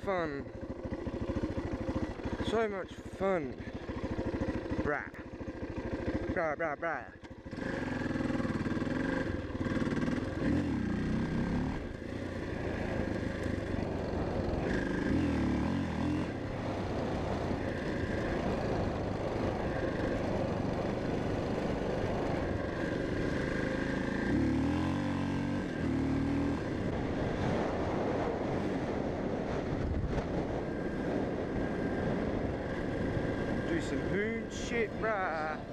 fun. So much fun. Brah. Brah, brah, brah. Do some hoon shit, brah.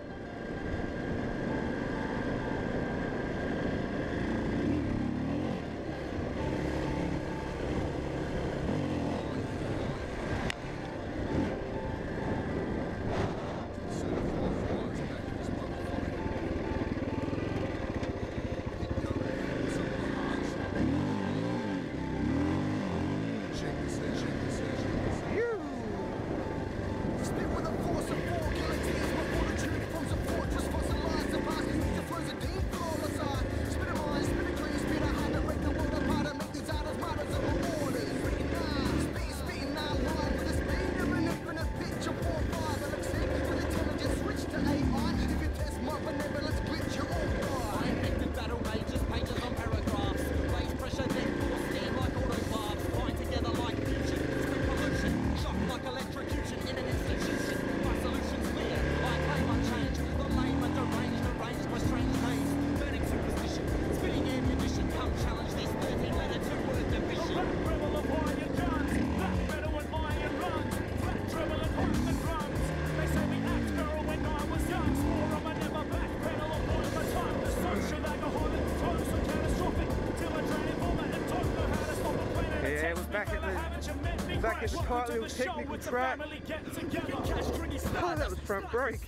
Yeah, we're back at the tight little technical track. Oh, that was front brake.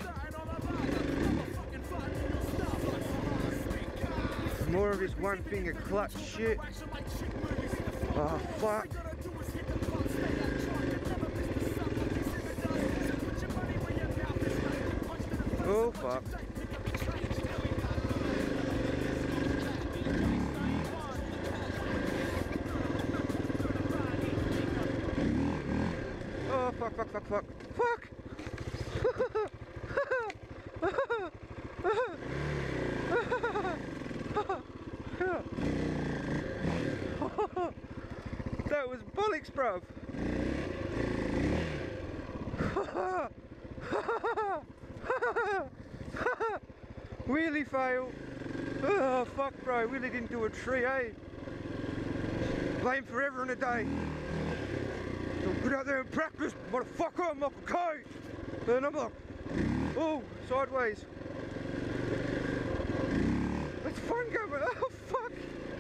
More of his one finger clutch shit. Oh fuck. Oh fuck. Oh fuck, fuck, fuck, fuck, fuck! That was bollocks, bruv! Wheelie fail! Oh fuck, bro, Wheelie didn't do a tree, eh? Blame forever and a day! Get out there and practice, motherfucker, I'm like a coach! And I'm like, oh, sideways. It's fun going, oh fuck!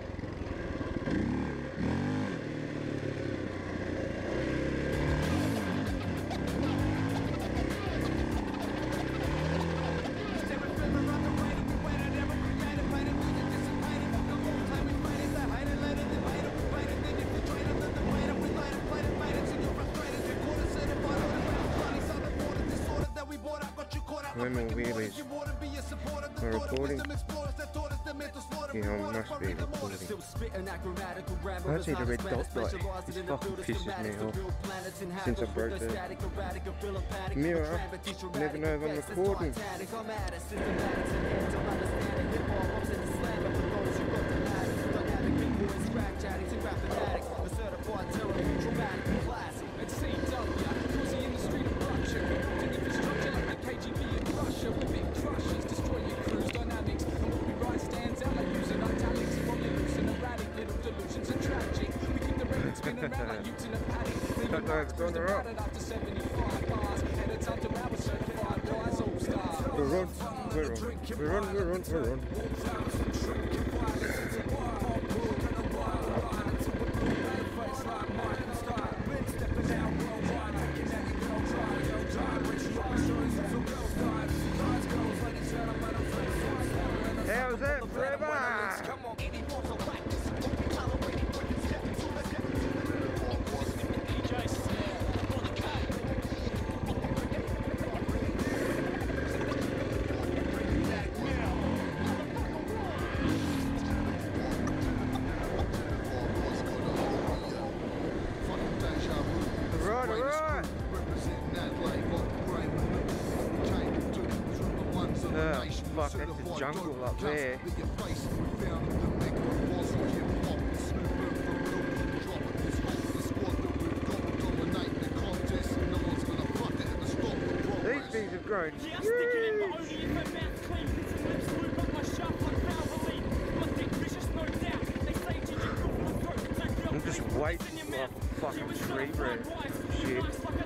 No more wheelies. Am I recording? Yeah, I must be recording. I see the red dot light. This fucking pisses me off. Since I broke the mirror, I never know if I'm recording. We're on. How's that forever? alright. Oh, fuck, that's the jungle up there. These things have grown huge. I'm just waiting for a fucking tree root. Shit.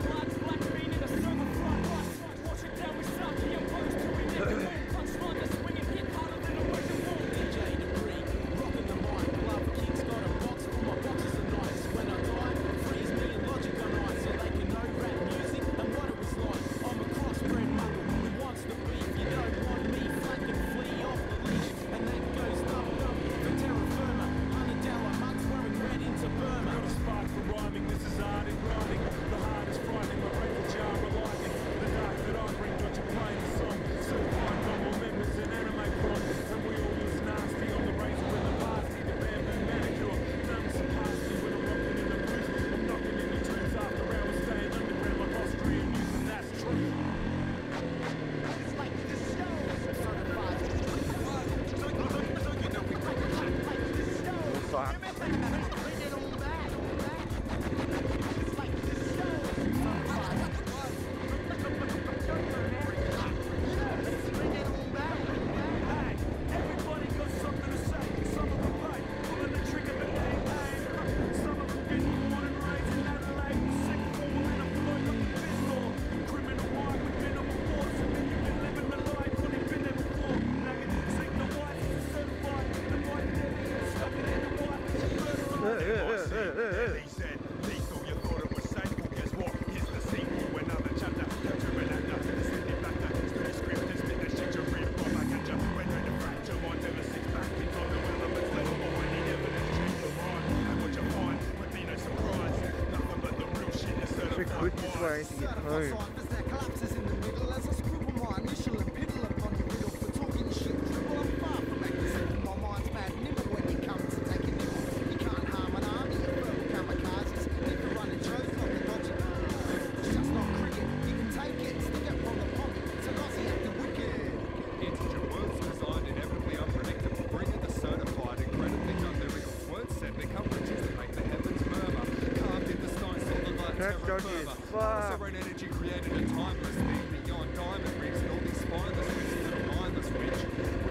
The quickest way to get home. That's dodgy as fuck. Energy created a timeless thing beyond diamond rings and all these spineless witches that are mindless, which